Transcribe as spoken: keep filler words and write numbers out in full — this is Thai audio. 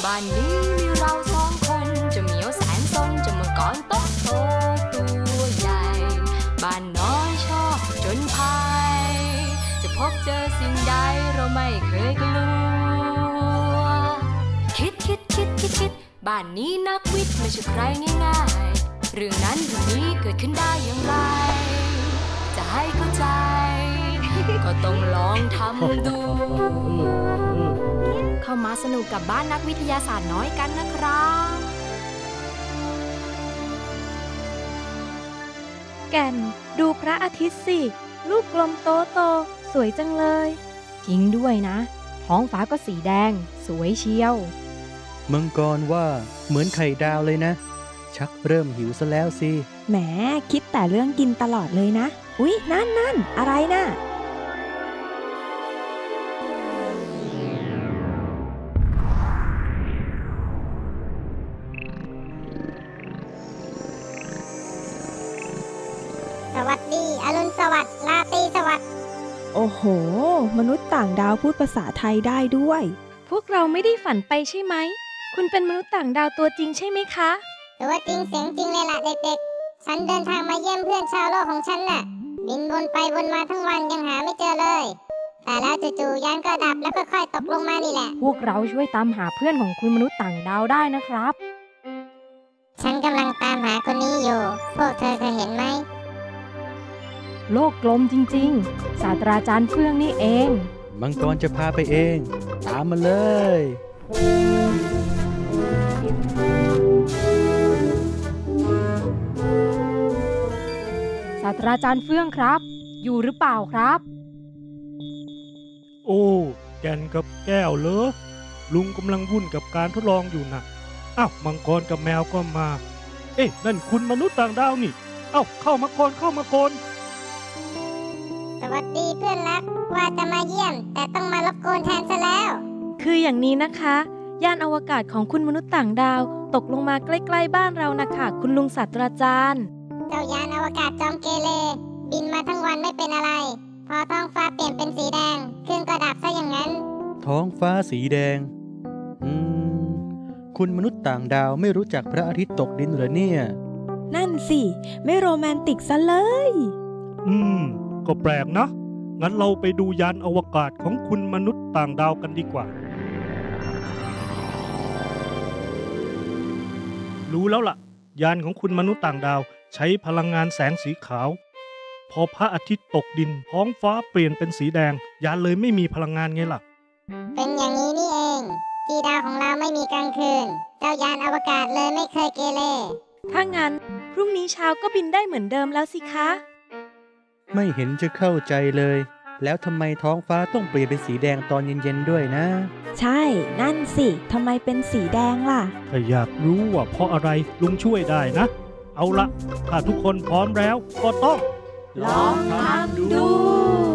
บ้านนี้มีเราสองคนจะเหมียวแสนซนจะมังกรโตโตตัวใหญ่บ้านน้อยชอบจนภัยจะพบเจอสิ่งใดเราไม่เคยกลัวคิดคิดคิดคิดคิดบ้านนี้นักวิทย์ไม่ใช่ใครง่ายๆเรื่องนั้นเรื่องนี้เกิดขึ้นได้อย่างไรจะให้เข้าใจก็ต้องลองทำดูเข้ามาสนุกกับบ้านนักวิทยาศาสตร์น้อยกันนะครับแก่นดูพระอาทิตย์สิลูกกลมโตโตสวยจังเลยจริงด้วยนะท้องฟ้าก็สีแดงสวยเชียวมังกรว่าเหมือนไข่ดาวเลยนะชักเริ่มหิวซะแล้วสิแหมคิดแต่เรื่องกินตลอดเลยนะอุ๊ยนั่นนั่นอะไรน่ะสวัสดีอรุณสวัสดิ์ราตรีสวัสดิ์โอ้โหมนุษย์ต่างดาวพูดภาษาไทยได้ด้วยพวกเราไม่ได้ฝันไปใช่ไหมคุณเป็นมนุษย์ต่างดาวตัวจริงใช่ไหมคะตัวจริงเสียงจริงเลยล่ะเด็กๆฉันเดินทางมาเยี่ยมเพื่อนชาวโลกของฉันน่ะบินวนไปวนมาทั้งวันยังหาไม่เจอเลยแต่แล้วจู่ๆยานก็ดับแล้วก็ค่อยตกลงมานี่แหละพวกเราช่วยตามหาเพื่อนของคุณมนุษย์ต่างดาวได้นะครับฉันกำลังตามหาคนนี้อยู่พวกเธอเคยเห็นไหมโลกกลมจริงๆศาสตราจารย์เฟื่องนี่เองมังกรจะพาไปเองตามมาเลยศาสตราจารย์เฟื่องครับอยู่หรือเปล่าครับโอ้แก่นกับแก้วเหรอลุงกำลังวุ่นกับการทดลองอยู่นะอ้าวมังกรกับแมวก็มาเอ๊ะนั่นคุณมนุษย์ต่างดาวนี่เอ้าเข้ามาก่อนเข้ามาก่อนสวัสดีเพื่อนรักว่าจะมาเยี่ยมแต่ต้องมารบกวนแทนซะแล้วคืออย่างนี้นะคะยานอวกาศของคุณมนุษย์ต่างดาวตกลงมาใกล้ๆบ้านเรานะคะคุณลุงศาสตราจารย์เจ้ายานอวกาศจอมเกเรบินมาทั้งวันไม่เป็นอะไรพอท้องฟ้าเปลี่ยนเป็นสีแดงเครื่องก็ดับซะอย่างนั้นท้องฟ้าสีแดงอืมคุณมนุษย์ต่างดาวไม่รู้จักพระอาทิตย์ตกดินเหรอเนี่ยนั่นสิไม่โรแมนติกซะเลยอืมก็แปลกนะงั้นเราไปดูยานอวกาศของคุณมนุษย์ต่างดาวกันดีกว่ารู้แล้วล่ะยานของคุณมนุษย์ต่างดาวใช้พลังงานแสงสีขาวพอพระอาทิตย์ตกดินท้องฟ้าเปลี่ยนเป็นสีแดงยานเลยไม่มีพลังงานไงล่ะเป็นอย่างนี้นี่เองที่ดาวของเราไม่มีกลางคืนเจ้ายานอวกาศเลยไม่เคยเกเรถ้างั้นพรุ่งนี้เช้าก็บินได้เหมือนเดิมแล้วสิคะไม่เห็นจะเข้าใจเลยแล้วทำไมท้องฟ้าต้องเปลี่ยนเป็นสีแดงตอนเย็นๆด้วยนะใช่นั่นสิทำไมเป็นสีแดงล่ะถ้าอยากรู้ว่าเพราะอะไรลุงช่วยได้นะเอาละถ้าทุกคนพร้อมแล้วก็ต้องลองทำดู